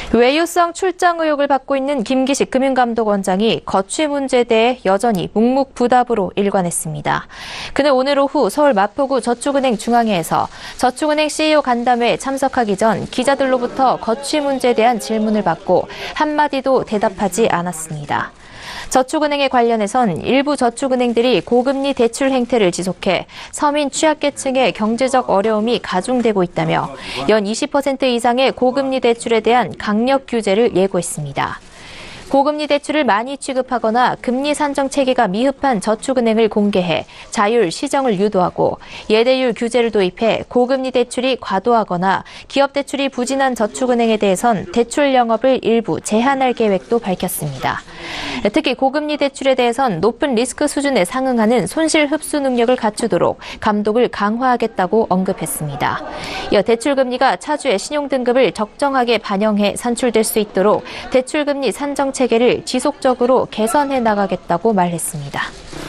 외유성 출장 의혹을 받고 있는 김기식 금융감독원장이 거취 문제에 대해 여전히 묵묵부답으로 일관했습니다. 그는 오늘 오후 서울 마포구 저축은행 중앙회에서 저축은행 CEO 간담회에 참석하기 전 기자들로부터 거취 문제에 대한 질문을 받고 한마디도 대답하지 않았습니다. 저축은행에 관련해선 일부 저축은행들이 고금리 대출 행태를 지속해 서민 취약계층의 경제적 어려움이 가중되고 있다며 연 20% 이상의 고금리 대출에 대한 강력 규제를 예고했습니다. 고금리 대출을 많이 취급하거나 금리 산정 체계가 미흡한 저축은행을 공개해 자율 시정을 유도하고 예대율 규제를 도입해 고금리 대출이 과도하거나 기업 대출이 부진한 저축은행에 대해선 대출 영업을 일부 제한할 계획도 밝혔습니다. 특히 고금리 대출에 대해선 높은 리스크 수준에 상응하는 손실 흡수 능력을 갖추도록 감독을 강화하겠다고 언급했습니다. 이어 대출금리가 차주의 신용등급을 적정하게 반영해 산출될 수 있도록 대출금리 산정 체계를 지속적으로 개선해 나가겠다고 말했습니다.